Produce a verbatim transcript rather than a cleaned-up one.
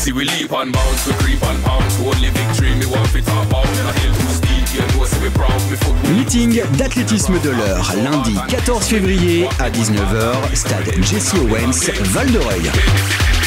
See we leap and bounce, we creep and pounce. Only victory, me want fit top out. Na hill too steep, you know, so we proud, me foot. Meeting d'athlétisme de l'Eure, lundi quatorze février à dix-neuf heures, stade Jesse Owens, Val-d'Oreuil.